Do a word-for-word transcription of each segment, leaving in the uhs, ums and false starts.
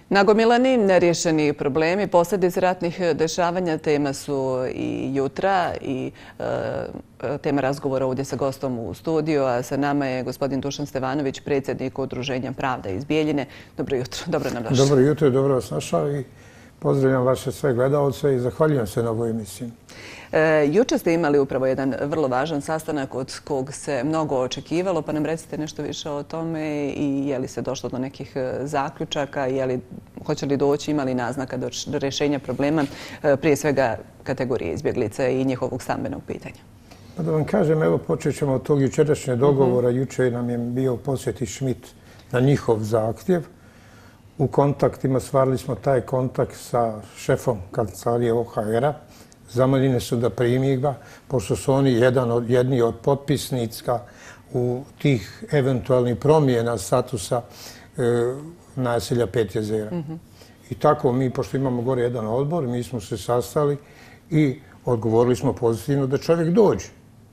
Nagomilani neriješeni problemi, posljedice ratnih dešavanja tema su i jutra i e, tema razgovora ovdje sa gostom u studiju, a sa nama je gospodin Dušan Stevanović, predsjednik Udruženja Pravda iz Bijeljine. Dobro jutro, dobro nam došli. Dobro jutro, dobro vas našao i pozdravljam vaše sve gledalce i zahvaljujem se na ovoj emisiji. E, juče ste imali upravo jedan vrlo važan sastanak od kog se mnogo očekivalo, pa nam recite nešto više o tome i je li se došlo do nekih zaključaka, je li, hoće li doći, ima li naznaka do, do rješenja problema, e, prije svega kategorije izbjeglica i njihovog stambenog pitanja. Pa da vam kažem, evo počet ćemo od tog jučerašnjeg dogovora. Uh-huh. Juče nam je bio posjeti Schmidt na njihov zahtjev. U kontaktima stvarili smo taj kontakt sa šefom kancelarije O H R-a. Zamoljeni su da primi ga, pošto su oni jedan od, jedni od potpisnika u tih eventualnih promjena statusa e, naselja Pet jezera. Mm-hmm. I tako mi, pošto imamo gore jedan odbor, mi smo se sastali i odgovorili smo pozitivno da čovjek dođe.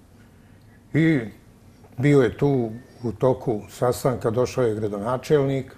I bio je tu u toku sastanka, došao je gradonačelnik.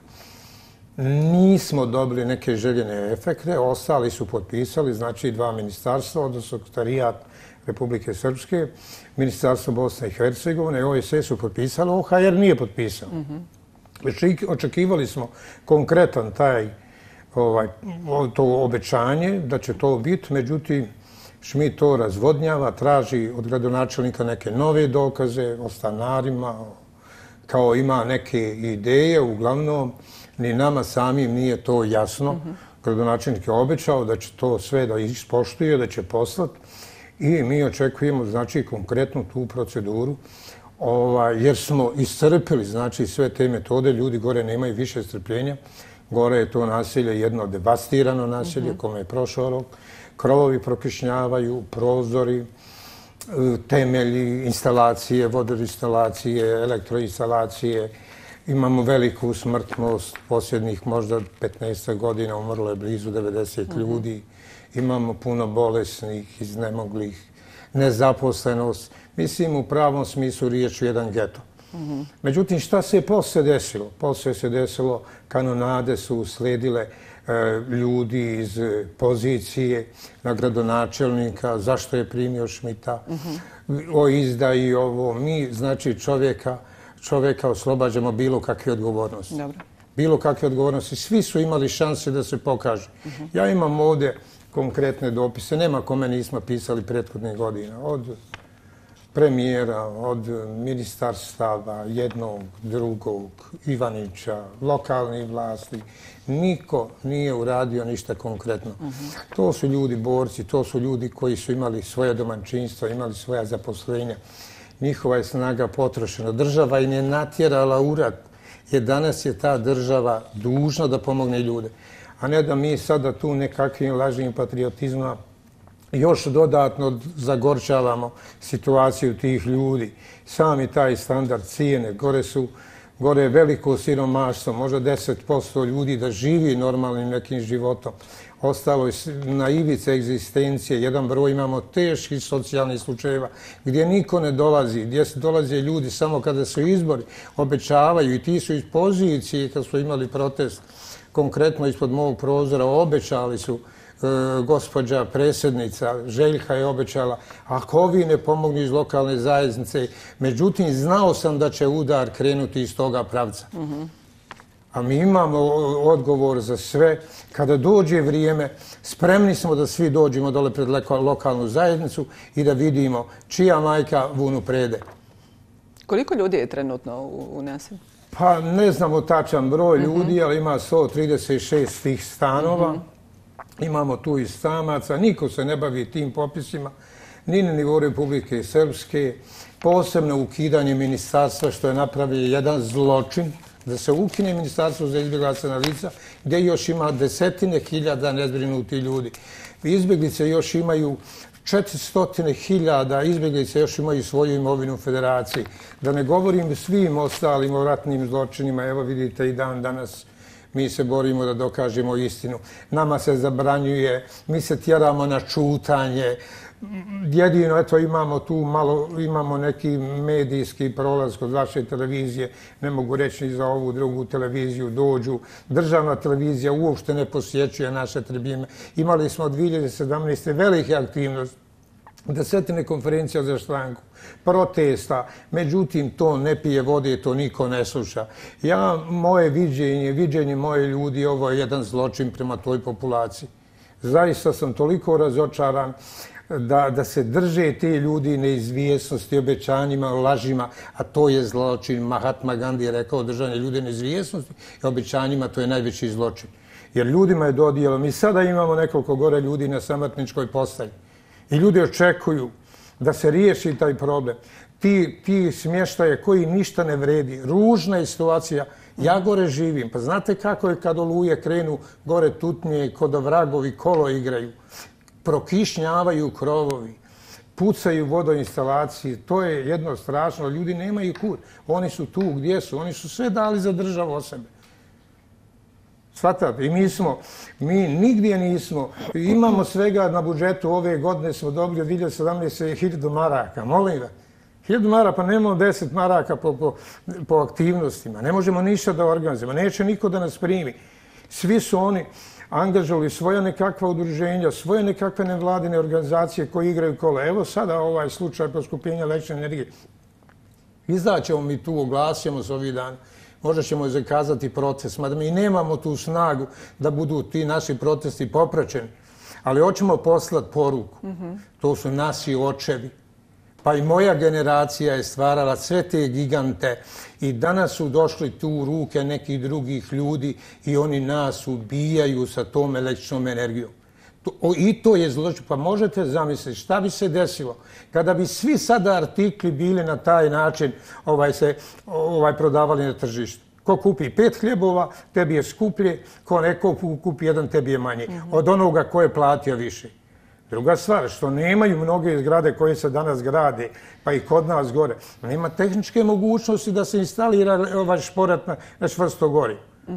Nismo dobili neke željene efekte, ostali su potpisali, znači dva ministarstva, odnosno Sekretarijat Republike Srpske, Ministarstvo Bosne i Hercegovine, O S S su potpisali, O H R nije potpisao. Mm-hmm. Očekivali smo konkretan taj ovaj, to obećanje da će to biti, međutim Schmidt to razvodnjava, traži od gradonačelnika neke nove dokaze o stanarima, kao ima neke ideje, uglavnom ni nama samim nije to jasno. Mm-hmm. Gradonačelnik je obećao da će to sve da ispoštuje, da će poslati i mi očekujemo znači konkretnu tu proceduru ovaj, jer smo iscrpili znači sve te metode, ljudi gore nemaju više strpljenja. Gore je to naselje jedno devastirano naselje, mm-hmm. kome je prošao rok. Krovovi prokišnjavaju, prozori, temelji, instalacije, vodoinstalacije, elektroinstalacije. Imamo veliku smrtnost, posljednjih možda petnaest godina umrlo je blizu devedeset uh-huh. ljudi. Imamo puno bolesnih, iznemoglih, nezaposlenost. Mislim, u pravom smislu riječi jedan geto. Uh-huh. Međutim, šta se je poslije desilo? Poslije se desilo, kanonade su uslijedile e, ljudi iz pozicije na gradonačelnika, zašto je primio Schmidta, uh-huh. o izdaji ovo. Mi, znači, čovjeka čovjeka oslobađamo bilo kakve odgovornosti. Dobro. Bilo kakve odgovornosti. Svi su imali šanse da se pokažu. Uh-huh. Ja imam ovdje konkretne dopise. Nema kome nismo pisali prethodnih godina. Od premijera, od ministarstava, jednog, drugog, Ivanića, lokalnih vlasti. Niko nije uradio ništa konkretno. Uh-huh. To su ljudi borci, to su ljudi koji su imali svoje domaćinstva, imali svoja zaposlenja. Njihova je snaga potrošena. Država im je natjerala u rat, jer danas je ta država dužna da pomogne ljude. A ne da mi sada tu nekakvim lažnim patriotizmom još dodatno zagorčavamo situaciju tih ljudi. Sami taj standard cijene, gore su gore je veliko siromaštvo, možda deset posto ljudi da živi normalnim nekim životom. Ostalo je na ivici egzistencije, jedan broj imamo teških socijalnih slučajeva gdje niko ne dolazi, gdje se dolaze ljudi samo kada su izbori, obećavaju i ti su iz pozicije kad su imali protest, konkretno ispod mog prozora, obećali su e, gospođa predsjednica Željka je obećala, ako ovi ne pomognu iz lokalne zajednice, međutim znao sam da će udar krenuti iz toga pravca. Mm-hmm. A mi imamo odgovor za sve. Kada dođe vrijeme, spremni smo da svi dođemo dole pred lokalnu zajednicu i da vidimo čija majka vunu prede. Koliko ljudi je trenutno u, u naselju? Pa ne znamo tačan broj mm-hmm. ljudi, ali ima sto trideset šest tih stanova. Mm-hmm. Imamo tu i samaca. Niko se ne bavi tim popisima, ni na nivou Republike Srpske. Posebno ukidanje ministarstva što je napravio jedan zločin, da se ukine ministarstvo za izbjeglice lica, gdje još ima desetine hiljada nezbrinuti ljudi. Izbjeglice još imaju četiristo hiljada, izbjeglice još imaju svoju imovinu u federaciji. Da ne govorim svim ostalim o ratnim zločinima, evo vidite i dan danas mi se borimo da dokažemo istinu. Nama se zabranjuje, mi se tjeramo na čutanje, jedino, eto, imamo tu malo, imamo neki medijski prolaz kod vaše televizije, ne mogu reći ni za ovu drugu televiziju, dođu. Državna televizija uopšte ne posjećuje naše tribine. Imali smo od dvije hiljade sedamnaeste. velike aktivnosti, desetine konferencija za štanku, protesta, međutim to ne pije vode, to niko ne sluša. Ja, moje viđenje, viđenje moje ljudi, ovo je jedan zločin prema toj populaciji. Zaista sam toliko razočaran da, da se drže ti ljudi neizvjesnosti, obećanjima, lažima, a to je zločin. Mahatma Gandhi je rekao držanje ljudi neizvjesnosti i obećanjima, to je najveći zločin. Jer ljudima je dodijelo, mi sada imamo nekoliko gore ljudi na samotničkoj postaji. I ljudi očekuju da se riješi taj problem. Ti, ti smještaje koji ništa ne vredi. Ružna je situacija. Ja gore živim. Pa znate kako je kad oluje krenu gore tutnje, kod vragovi kolo igraju. Prokišnjavaju krovovi. Pucaju vodoinstalacije. To je jedno strašno. Ljudi nemaju kud. Oni su tu gdje su. Oni su sve dali za državu o sebe. Svatate, i mi smo, mi nigdje nismo, imamo svega na budžetu ove godine smo dobili od dvije hiljade sedamnaeste. hiljadu maraka, molim vas. Hiljadu maraka, pa nemamo deset maraka po, po, po aktivnostima, ne možemo ništa da organizujemo, neće niko da nas primi. Svi su oni angažovali svoja nekakva udruženja, svoje nekakve nevladine organizacije koje igraju kola. Evo sada ovaj slučaj poskupljenja električne energije. Izaćemo mi tu, oglasimo se ovih dana. Možda ćemo zakazati proces, mada mi nemamo tu snagu da budu ti naši protesti popraćeni. Ali hoćemo poslati poruku. To su naši očevi. Pa i moja generacija je stvarala sve te gigante i danas su došli tu u ruke nekih drugih ljudi i oni nas ubijaju sa tom električnom energijom. I to je zločin. Pa možete zamisliti šta bi se desilo kada bi svi sada artikli bili na taj način ovaj, se ovaj, prodavali na tržištu. Ko kupi pet hljebova, tebi je skuplje, ko neko kupi jedan, tebi je manje. Od onoga ko je platio više. Druga stvar, što nemaju mnoge zgrade koje se danas grade, pa i kod nas gore, nema tehničke mogućnosti da se instalira ovaj šporet na, na čvrsto gori.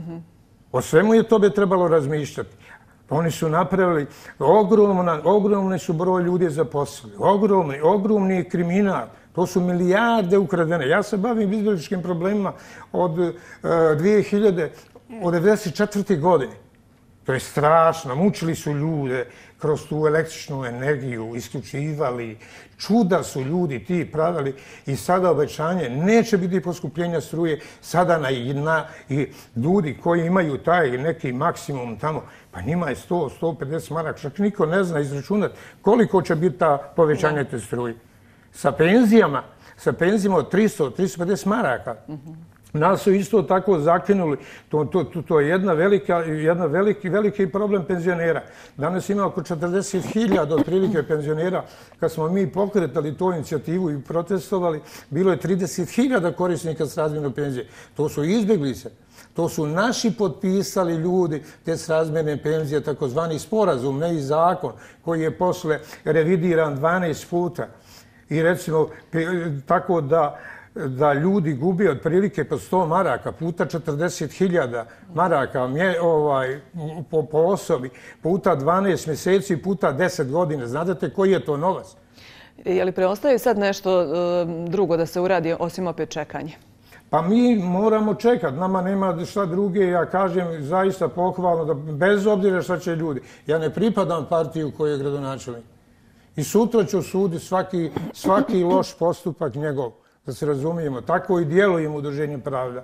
O svemu je to bi trebalo razmišljati. Oni su napravili, ogromna, ogromni su broj ljudi zaposlili, ogromni, ogromni kriminal. To su milijarde ukradene. Ja se bavim izbjegličkim problemima od uh, dvije hiljade, od devedeset četvrte. godine. To je strašno. Mučili su ljude kroz tu električnu energiju, isključivali. Čuda su ljudi ti pravili i sada obećanje neće biti poskupljenja struje. Sada na, na i ljudi koji imaju taj neki maksimum tamo, pa njima je sto do sto pedeset maraka. Čak niko ne zna izračunati koliko će biti ta povećanje te struje. Sa penzijama, sa penzijama od tristo do tristo pedeset maraka. Nas su isto tako zakinuli. To, to, to, to je jedna velika, jedna veliki, veliki problem penzionera. Danas ima oko četrdeset hiljada otprilike penzionera. Kad smo mi pokretali tu inicijativu i protestovali, bilo je trideset hiljada korisnika srazmjerne penzije. To su izbjeglice. To su naši potpisali ljudi te srazmjerne penzije, takozvani sporazum, ne i zakon, koji je posle revidiran dvanaest puta. I recimo, tako da da ljudi gubi otprilike po sto maraka, puta četrdeset hiljada maraka mje, ovaj, po, po osobi, puta dvanaest mjeseci, puta deset godina. Znate koji je to novac? Je li preostaje sad nešto uh, drugo da se uradi osim opet čekanje? Pa mi moramo čekati. Nama nema šta druge. Ja kažem zaista pohvalno da bez obzira šta će ljudi. Ja ne pripadam partiju koji je gradonačelnik. I sutra ću suditi svaki, svaki loš postupak njegov. Da se razumijemo, tako i djelujemo udruženjem Pravda.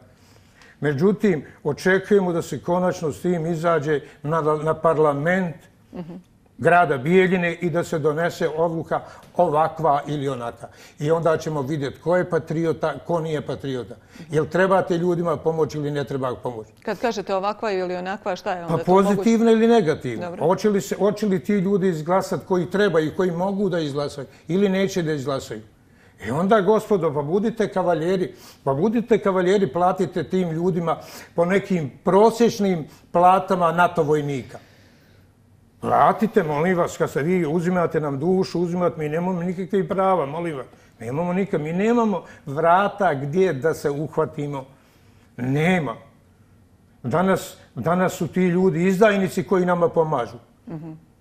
Međutim, očekujemo da se konačno s tim izađe na, na parlament uh-huh. grada Bijeljine i da se donese odluka ovakva ili onaka. I onda ćemo vidjeti ko je patriota, ko nije patriota. Jel trebate ljudima pomoći ili ne treba pomoći? Kad kažete ovakva ili onakva, šta je onda pa to pozitivna moguće? Ili negativna. Hoće li, se, hoće li ti ljudi izglasati koji treba i koji mogu da izglasaju ili neće da izglasaju? I onda, gospodo, pa budite kavaljeri, pa budite kavaljeri, platite tim ljudima po nekim prosječnim platama NATO vojnika. Platite, molim vas, kad se vi uzimate nam dušu, uzimate, mi nemamo nikakvih prava, molim vas. Nemamo nikak, mi nemamo vrata gdje da se uhvatimo. Nema. Danas, danas su ti ljudi izdajnici koji nama pomažu. Mm-hmm.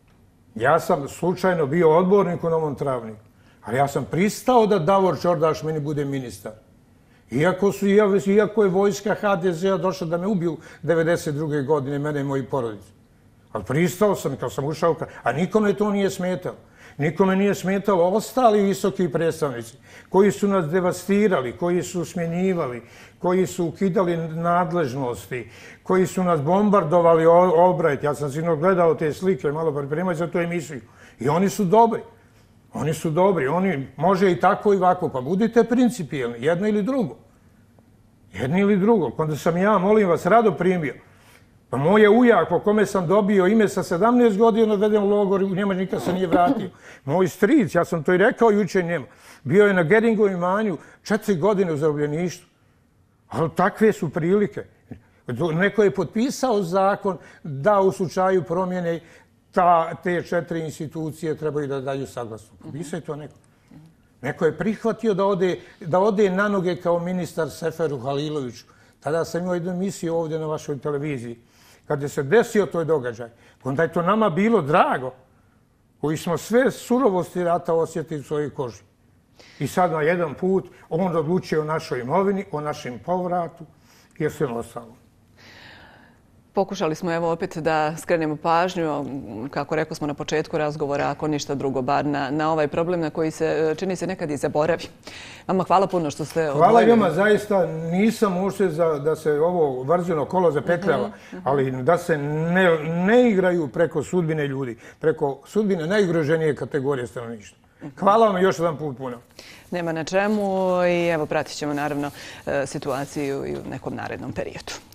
Ja sam slučajno bio odbornik u Novom Travniku, ali ja sam pristao da Davor Čordaš meni bude ministar. Iako, su, iako je vojska ha de zea došla da me ubiju devedeset druge godine, mene i moji porodici. Ali pristao sam kad sam ušao, a nikome to nije smetalo. Nikome nije smetalo ostali visoki predstavnici koji su nas devastirali, koji su smjenjivali, koji su ukidali nadležnosti, koji su nas bombardovali Albright. Ja sam sinoć gledao te slike, malo pripremaju za tu emisiju. I oni su dobri. Oni su dobri. Oni može i tako i ovako. Pa budite principijelni, jedno ili drugo. Jedno ili drugo. Kada sam ja, molim vas, rado primio. Pa moj je ujak po kome sam dobio ime sa sedamnaest godina odveden u logor, u njemu nikad se nije vratio. Moj stric, ja sam to i rekao jučer njemu, bio je na Geringovom imanju četiri godine u zarobljeništvu. Ali takve su prilike. Neko je potpisao zakon da u slučaju promjene ta, te četiri institucije trebaju da daju saglasnost. Potpisao je to neko. Neko je prihvatio da ode, da ode na noge kao ministar Seferu Haliloviću. Tada sam imao jednu emisiju ovdje na vašoj televiziji. Kad je se desio toj događaj, onda je to nama bilo drago, koji smo sve surovosti rata osjetili u svojoj koži. I sad na jedan put on odlučuje o našoj imovini, o našem povratu i sve ostalo. Pokušali smo evo opet da skrenemo pažnju, kako rekao smo na početku razgovora, ako ništa drugo, bar na, na ovaj problem na koji se čini se nekad i zaboravi. Vama hvala puno što ste odvojili. Hvala vama, zaista nisam uopšte za da se ovo vrzino kolo zapetljava, uh-huh, uh-huh. ali da se ne, ne igraju preko sudbine ljudi, preko sudbine najugroženije kategorije stanovništva. Hvala vam još jedan put puno. Nema na čemu i evo pratit ćemo naravno situaciju i u nekom narednom periodu.